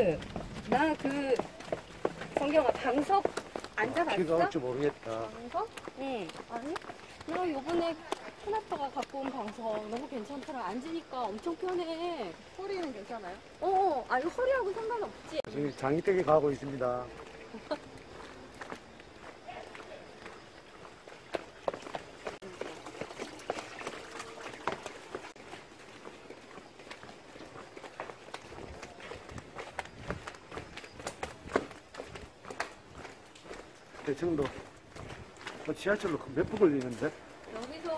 나 그 성경아 방석 앉아봤어? 키가 올지 모르겠다. 방석? 응. 아니? 나 요번에 큰아빠가 갖고 온 방석 너무 괜찮더라. 앉으니까 엄청 편해. 허리는 괜찮아요? 아니 허리하고 상관없지. 지금 장이택에 가고 있습니다. 대청도 지하철로 몇 분 걸리는데? 여기서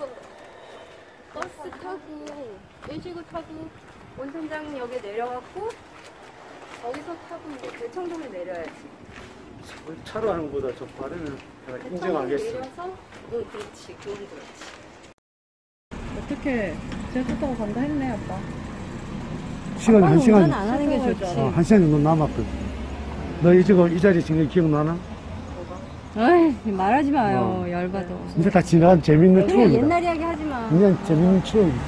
버스 타고 일식을 타고 온천장역에 내려갔고 거기서 타고 이제 대청동에 내려야지. 차로 하는 것보다 좀 빠르면 제가 인정하겠어. 내려서 그렇지. 그건 그렇지. 어떻게 제주 타고 간다 했네 아빠. 시간 한 시간, 운전 안 하는 게 좋지. 한 시간 정도 남았거든. 너 이 자리 지금 기억나나? 어이 말하지 마요. 열받아. 이제 다 지나간 재밌는 그냥 추억이다. 옛날 이야기 하지 마. 그냥 재밌는 추억이지.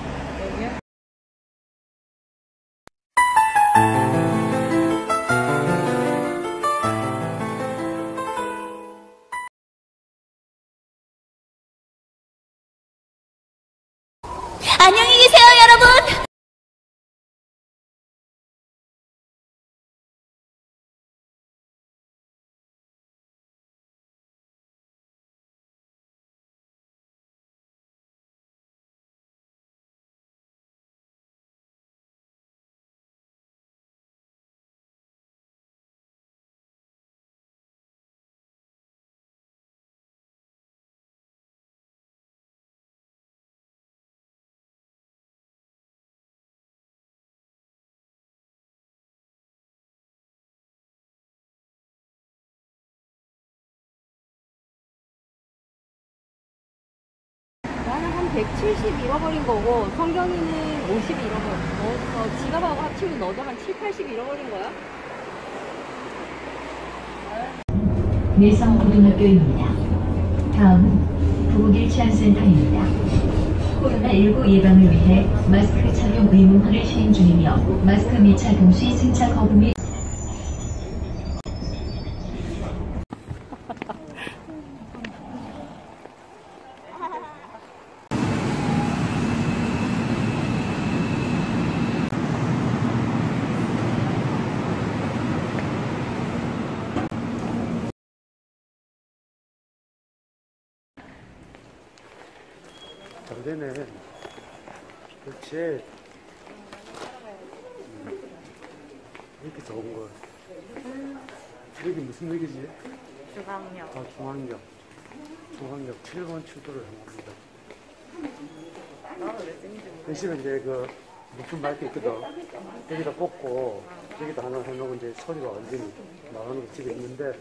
안녕히 계세요, 여러분! 나는 한 170 잃어버린 거고 성경이는 50 잃어버린 거. 지갑하고 합치면 너도 한 7, 80 잃어버린 거야? 내성고등학교입니다. 다음은 부국일치안센터입니다. 코로나19 예방을 위해 마스크 착용 의무화를 시행 중이며 마스크 미착용 시 승차 거부 및 잘 되네. 그렇지. 이렇게 좋은 거. 여기 무슨 역이지? 중앙역. 아, 중앙역. 중앙역 7번 출구를 합니다. 나는 왜 찐지 모르겠어. 대신에 이제 그 무슨 맑게 있거든. 여기다 꽂고 여기다 하나 해놓고 이제 소리가 완전히 나가는 거 집에 있는데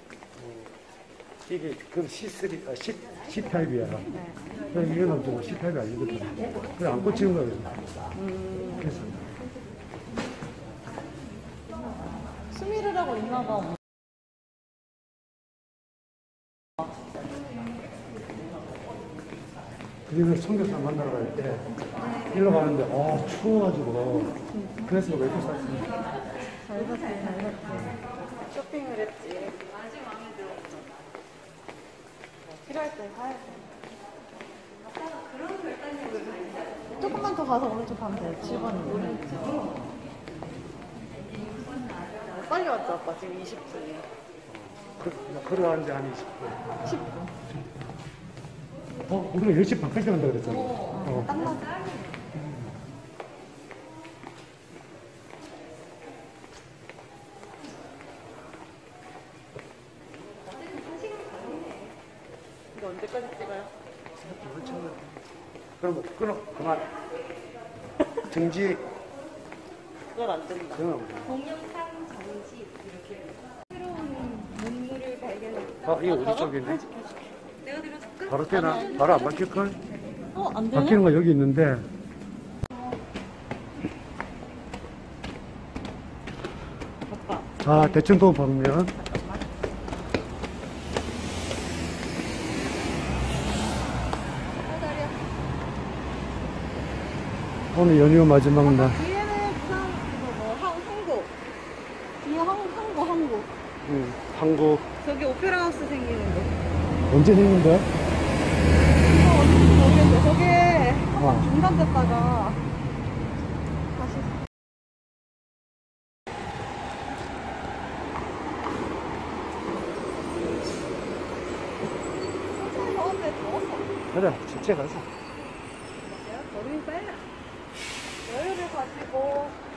이게 그 C3, C 타입이야. 이거는 좀 C 타입이 아니거든. 그래 안 꽂히는 거야. 그래서 수미르라고 있나봐. 그래서 청교사 만나러 갈 때 일로 가는데 추워가지고 그래서 외국 샀습니다. 잘 샀지, 잘 샀지. 쇼핑을 했지. 필요할 때 사야 돼. 조금만 더 가서 오른쪽 가면 돼. 7번이. 빨리 왔지, 아빠. 지금 20분이야. 걸어가는데 한 20분. 10분. 우리가 10시 반까지 간다 그랬잖아. 딱 맞아. 이거 언제까지 찍어요? 그럼 끊어. 그만. 정지. 그건 안 된다. 동영상 정지 이렇게 새로운 문물을 발견했다. 이거 어디 쪽이네? 내가 들어줄까? 바로 되나? 바로 안 바뀔걸? 안 되네? 바뀌는 거 여기 있는데. 아빠. 대청도 보면. 오늘 연휴 마지막 날. 뒤에는 부산, 홍보. 한국. 한국. 저기 오페라 하우스 생기는데. 언제 생긴데? 어딘지 모르겠는데 저게 한번 어. 중단됐다가 다시. 천천히 더운데 더웠어. 그래, 집체 가자. 여름이 빨라. 여유를 가지고